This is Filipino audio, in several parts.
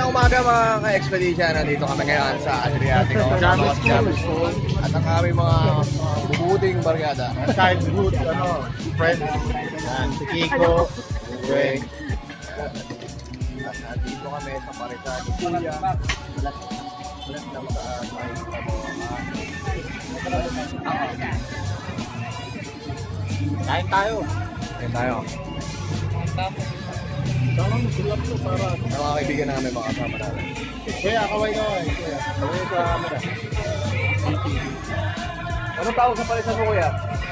Magandang umaga mga ka-expedition. Nandito kami ngayon sa Adriatico. At ang aming mga bubuting barkada. Childhood, friends. Yan, si Kiko, Greg. At nandito kami sa Parisan. Kuya. Ulat lang sa may Kain tayo. Kain tayo. Sana magsulap to para... Ang mga kaibigan namin, mga kasama namin. Kuya, kaway. Kaway sa camera. Anong tawag sa Parisan mo, kuya?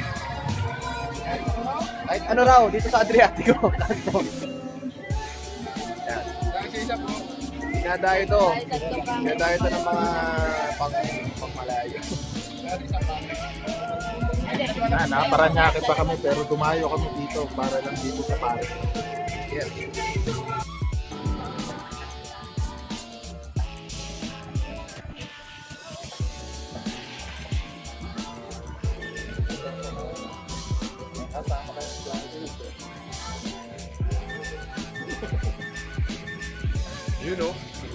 Ay, ano raw? Dito sa Adriatico. Yan. Dinadayo ito. Dinadayo ito ng mga pangmalayo. Naparanyake pa kami pero dumayo kami dito para lang dito sa Paris. Yes. You know.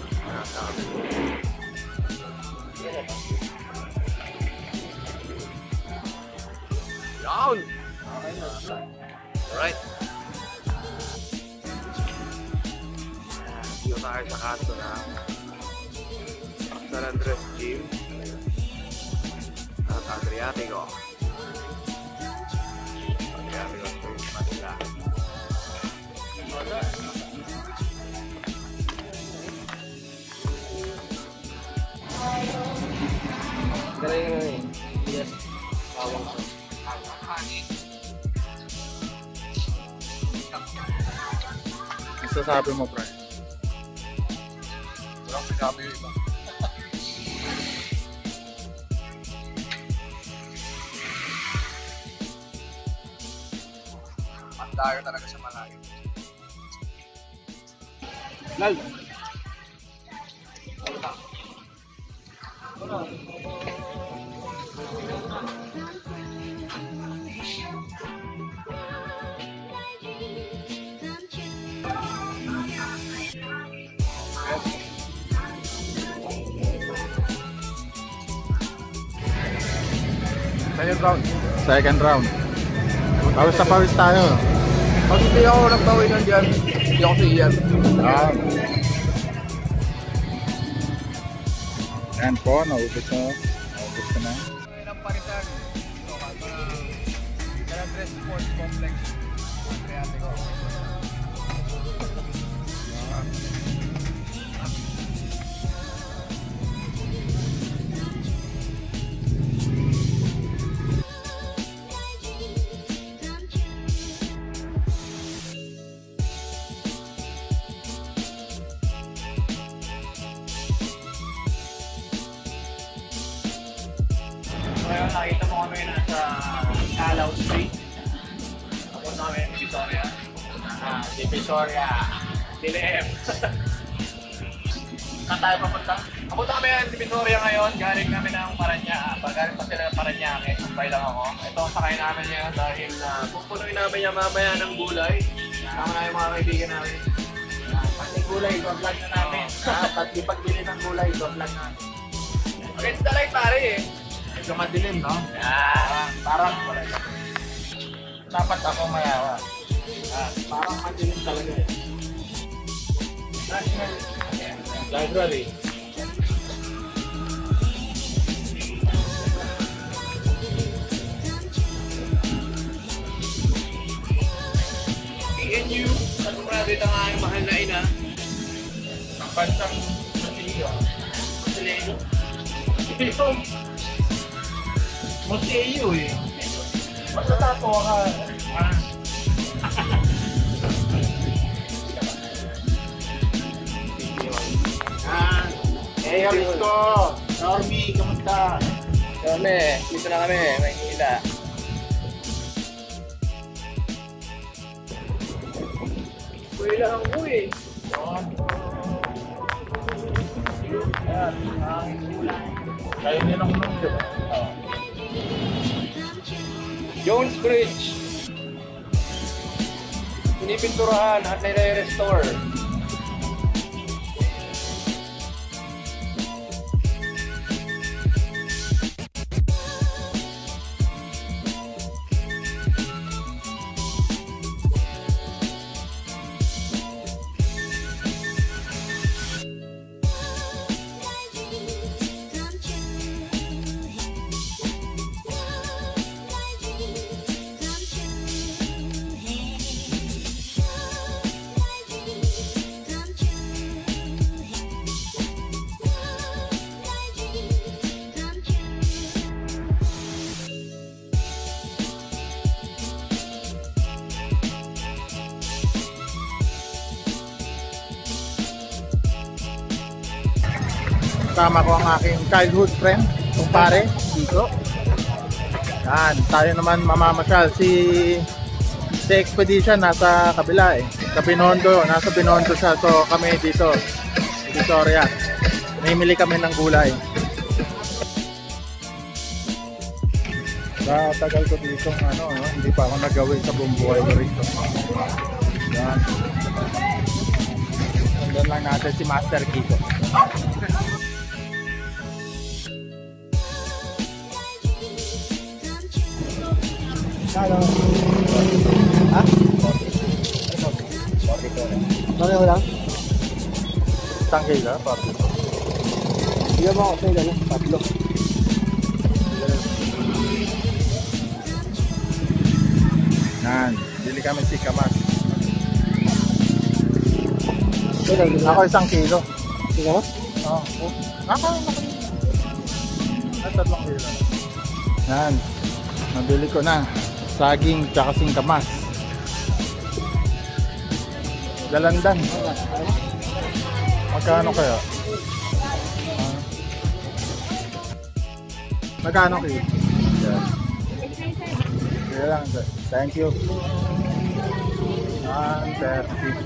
Down. Alright. Dito tayo sa kanto na San Andres Gym at Adriatico. Adriatico Street, Manila. Yes. Sasabi mo, Brian. Walang sinabi yung iba. Mandayo talaga sa malayo. Lal. Second round. Pawis na pawis tayo. Pag hindi ako nagbawinan dyan, hindi ako si Ian. Yan po, naubos na. Naubos ka na. Ang Parisan. Ito, San Andres Sports Complex. Adriatico. Ngayon, nakita mo kami nasa Calao Street. Papunta kami ng Divisoria. Divisoria. Dilem. Saan tayo papunta? Papunta kami ng Divisoria ngayon. Galing namin ng Parañaque. Galing pa sila ng Parañaque. Sumpay lang ako. Ito ang sakay namin ngayon dahil pupunuin namin yung mamaya ng gulay. Kasama na yung mga kaibigan namin. Pati gulay, vlog na namin. Pati pagbili ng gulay, vlog namin. Maganda lang pare eh. Medyo madilim, no? Parang dapat ako mayawa. Parang madilim talaga eh. National Library. PNU, sa kumradit ang aking mahal na ina. Ang bansang Masilio. Masilio? Masilio? Museo eh. Basta tatawa ka. Hey, Jalisco! Normie, kamusta? Kami, dito na kami, Maynila. Uy lang ako eh. Yan, kayo din ako nung diba? Jones Bridge. Pinipinturahan at nire-restore. kasama ko ang aking childhood friend, kumpare, Kiko. Yan, tayo naman mamamasyal. Si Expedition nasa kabila eh. Sa Binondo, nasa Binondo siya. So kami dito, Victoria. Namimili kami ng gulay. Sa tagal ko dito, hindi pa ako nagawin sa buong buhay ko rito. Yan. Sundan lang natin si Master Kiko. Kano? Ha? 44. Pareho lang? Isang kilo, 40. Bigyan mo ako sa ilan, tatlo. Yan, bili kami si Kamas. Ilan? Ako 1 kilo. Tingnan mo? Oo. Ako. Ay, 3 kilo. Yan, nabili ko na. Saging tsaka singkamas. Dalandan. Magkano kaya? Magkano kayo? Yan. Sige lang. Thank you. 130.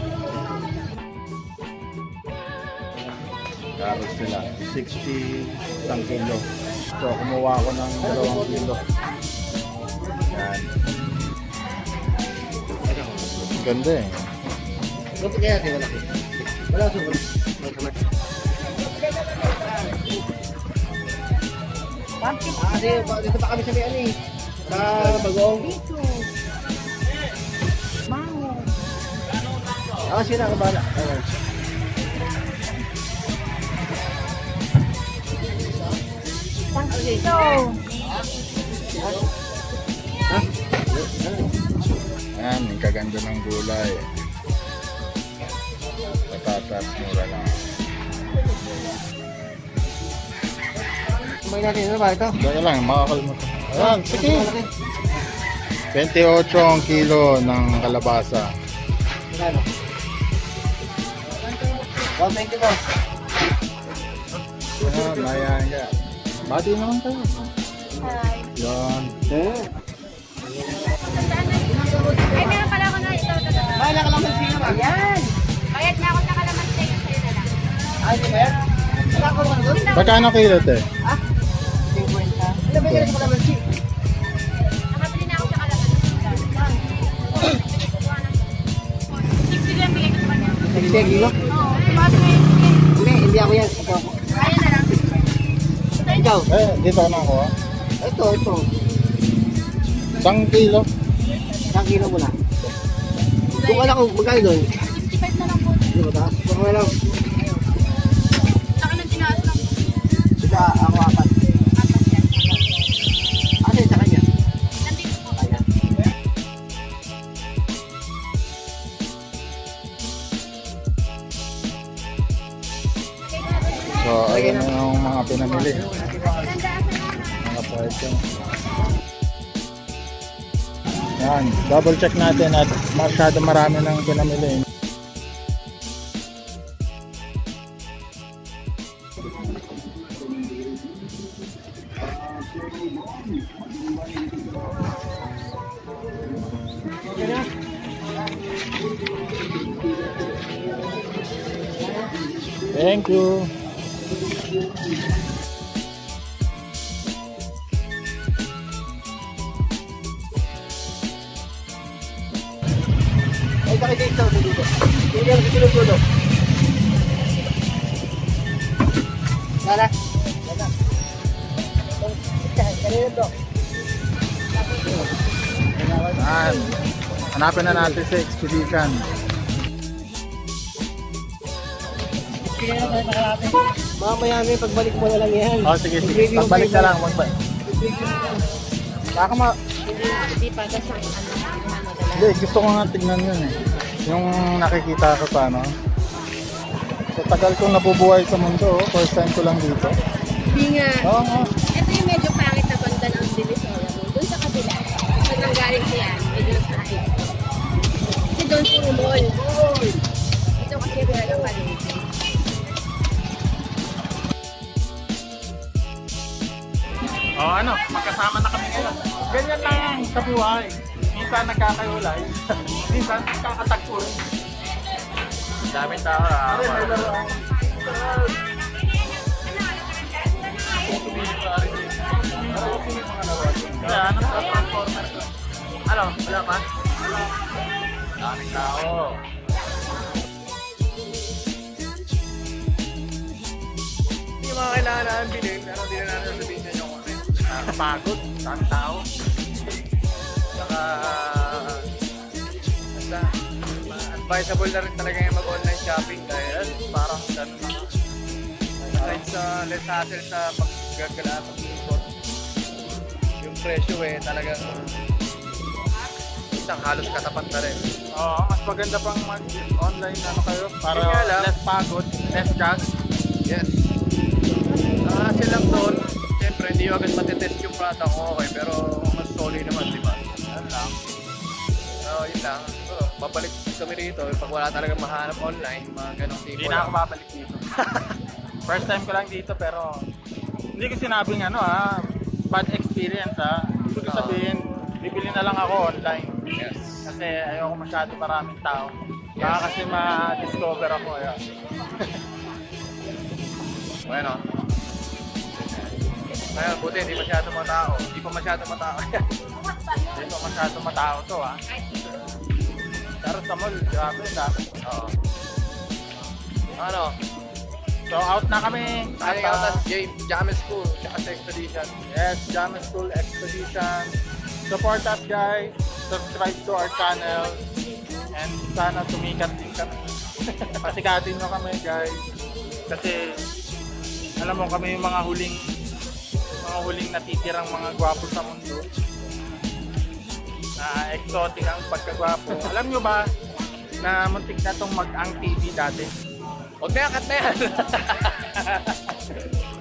Karos sila. 60 isang kilo. So kumuha ako ng 2 kilo. Yan. Ganda eh. Buti kaya di malaki. Wala sa ulo. Dito pa kami sa may ano eh. Sa Bagong. Dito. Mango. Sila ka bala. Ito. Ayan, ang kaganda ng gulay. Patatas, mura lang. Kumain natin ano ba ito? Dahil lang, makakalmot. Ayan, sige. 28 ang kilo ng kalabasa. Magkano? 120 po. Ayan, mayan ka. Bati naman tayo. Hi. Yan. Ay, meron pala ako na ito. Ay, nakalamansi naman. Ayan. Bayad na ako sa kalamansi. Sa'yo na lang. Ay, di ba yan? Wala ko naman doon. Magkano kilo te? Ha? 50. Ano ba yung kalamansi? Nakabili na ako sa kalamansi. 60 lang bigay ko sa kanya. 60 kilo? Oo. Tumaas na yun. Hindi ako yan. Ito ako. Ayun na lang. Ikaw? Dito na ako ha. Ito. 1 kilo. 1 kilo muna. Kung wala ko, magkano doon? 65 na lang po. Hindi ba taas? Baka wala lang. Saka nang tinaas lang po. Sila ako 4. Apat yan. Ano yun sa kanya? Nandito po. Ayan. So, ayun na yung mga pinamili. Nandaan na lang. Mga price yung. Yan, double check natin at masyado marami nang pinamili. Thank you. Ay, kakita ito dito. Hindi ako sinusulo. Lala. Kanina to. Yan. Hanapin na natin si Expedition. Mamaya may pagbalik mo na lang yan. Oh, sige. Pagbalik na lang. Baka Hindi pa kasi ano dala. Hindi, gusto ko nga tignan yun eh. Yung nakikita ko sa ano. Sa tagal kong nabubuhay sa mundo, first time ko lang dito. Hindi nga. Oo nga. Ito yung medyo pangit na banda ng Divisoria. Doon sa kabila. Pag nanggaling siya, medyo sa akin. Kasi doon puro mall. Ito kasi wala lang paligid. magkasama na kami ngayon. Ganyan lang sa buhay. Minsan nagkakayulay, minsan nagkakatagpo rin. Daming tao ah. May laruan. Kaya ano sa transformer ko? Ano? Wala pa? Daming tao. Hindi yung mga kailangan natin bilhin, pero hindi na natin sabihin sa inyo kung ano yun. Nakakapagod, daming tao. Saka, basta, advisable na rin talaga yung mag-online shopping dahil parang gano'n na. Aside sa less hassle sa paggagala, pag-import, yung presyo talagang isang halos katapat na rin. Oo, mas maganda pang mag-online kayo para Yun nga lang. less pagod, less gas. Yes. Ang hassle lang doon, siyempre hindi yung agad matitest yung product ko, okay, pero mas solid naman, di ba? Yan lang. Yun lang. So, babalik kami rito pag wala talagang mahanap online, mga ganong tipo Hindi na ako babalik dito. First time ko lang dito pero hindi ko sinabing bad experience Ibig ko sabihin, bibili na lang ako online. Yes. Kasi ayoko masyado maraming tao. Baka kasi ma-discover ako. Ayan. Bueno. Ngayon, buti hindi masyado matao. Hindi pa masyado matao. Hindi ko masyado matao to Pero sa mall, grabe, dami. Oo. Ano? So out na kami. Signing out as Jammel School, tsaka sa Expedition. Yes, Jammel School Expedition. Support us guys. Subscribe to our channel. And sana sumikat din kami. Pasikatin nyo kami guys. Kasi alam mo kami yung mga huling natitirang mga gwapo sa mundo. Na exotic ang pagkagwapo. Alam nyo ba na muntik na tong mag-ang TV dati? Huwag na yan, cut na yan.